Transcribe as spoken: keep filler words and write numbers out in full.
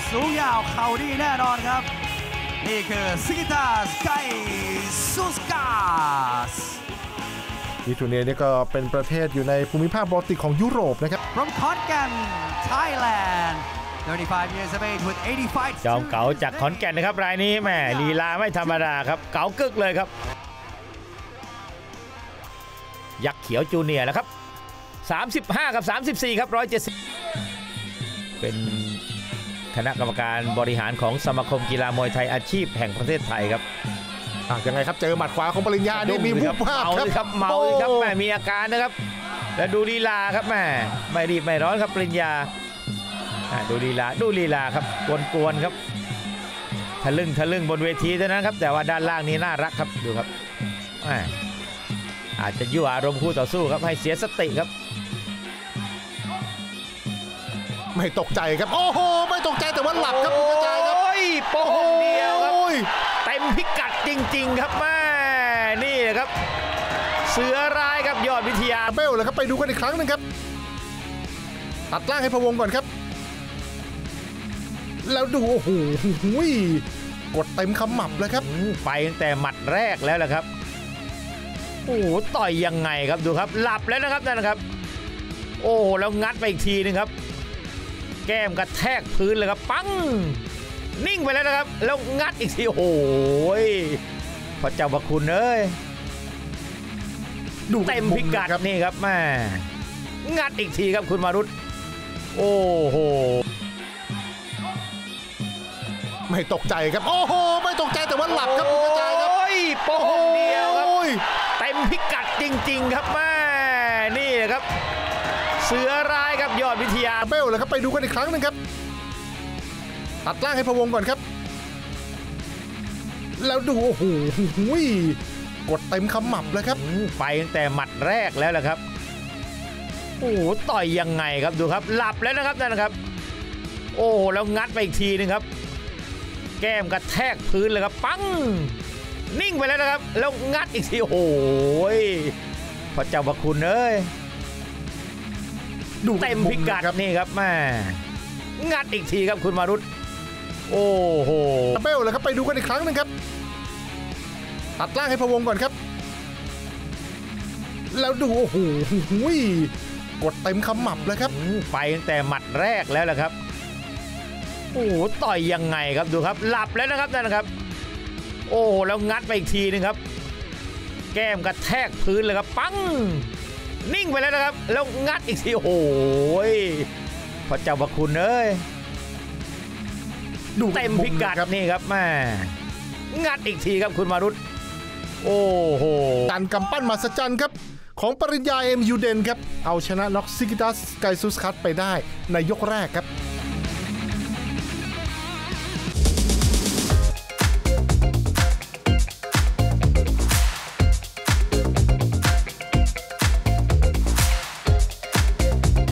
สูงยาวเข่าดีแน่นอนครับนี่คือซิกิตาสไกซูสกาสลิทัวเนียนี่ก็เป็นประเทศอยู่ในภูมิภาคบอลติกของยุโรปนะครับ From Khon-Kaen Thailand thirty-five years of age with eighty-five จอมเก๋าจากขอนแก่นนะครับรายนี้แหมลีลาไม่ธรรมดาครับเก๋ากึกเลยครับยักษ์เขียวจูเนียร์นะครับสามสิบห้ากับสามสิบสี่ครับหนึ่งร้อยเจ็ดสิบเป็นคณะกรรมการบริหารของสมาคมกีฬามวยไทยอาชีพแห่งประเทศไทยครับยังไงครับเจอหมัดขวาของปริญญานี่มีวุบภาพครับเมาเลยครับแม่มีอาการนะครับแล้วดูลีลาครับแม่ไม่รีบไม่ร้อนครับปริญญาดูลีลาดูลีลาครับกวนๆครับทะลึ่งทะลึ่งบนเวทีเท่านั้นครับแต่ว่าด้านล่างนี้น่ารักครับดูครับอาจจะยั่วอารมณ์คู่ต่อสู้ครับให้เสียสติครับไม่ตกใจครับโอ้โหไม่ตกใจแต่ว่าหลับครับกระจายครับโอ้ยโป้งเดียวครับเต็มพิกัดจริงๆครับแม่นี่ครับเสือร้ายครับยอดวิทยาเบลเลยครับไปดูกันอีกครั้งหนึ่งครับตัดล่างให้พะวงก่อนครับแล้วดูโอ้โหกดเต็มขมับเลยครับไปตั้งแต่หมัดแรกแล้วแหละครับโอ้โหต่อยยังไงครับดูครับหลับแล้วนะครับนั่นนะครับโอ้แล้วงัดไปอีกทีนึงครับแก้มกระแทกพื้นเลยครับปังนิ่งไปแล้วนะครับแล้วงัดอีกทีโอ้โหพระเจ้าพระคุณเอ้ยดูเต็มพิกัดนี่ครับแม่งัดอีกทีครับคุณมารุตโอ้โหไม่ตกใจครับโอ้โหไม่ตกใจแต่ว่าหลับครับกระจายครับโอ้ยโป้งเดียวครับเต็มพิกัดจริงๆครับแม่นี่ครับเสือร้ายครับยอดวิทยาเบลเลยครับไปดูกันอีกครั้งหนึ่งครับตัดล่างให้พะวงก่อนครับแล้วดูโอ้โหกดเต็มขมับเลยครับไปตั้งแต่หมัดแรกแล้วแหละครับโอ้ต่อยยังไงครับดูครับหลับแล้วนะครับนั่นนะครับโอ้แล้วงัดไปอีกทีนึงครับแก้มกระแทกพื้นเลยครับปังนิ่งไปแล้วนะครับแล้วงัดอีกทีโอ้โหพระเจ้าพระคุณเอ้ยดูเต็มพิกัดนี่ครับแม่งัดอีกทีครับคุณมารุตโอ้โหเบลเลยครับไปดูกันอีกครั้งหนึ่งครับตัดล่างให้พะวงก่อนครับแล้วดูโอ้โหกดเต็มขมับเลยครับไปตั้งแต่หมัดแรกแล้วแหละครับโอ้ต่อยยังไงครับดูครับหลับแล้วนะครับนั่นนะครับโอ้แล้วงัดไปอีกทีนึงครับแก้มกระแทกพื้นเลยครับปังนิ่งไปแล้วนะครับแล้วงัดอีกทีโอ้โหพระเจ้าพระคุณเอ้ยดูเต็มพิกัดนี่ครับแม่งัดอีกทีครับคุณมารุตโอ้โหการกำปั้นมหัศจรรย์ครับของปริญญาเอ็มยูเดนครับเอาชนะน็อกซิกิตัสไกซูสคัสไปได้ในยกแรกครับ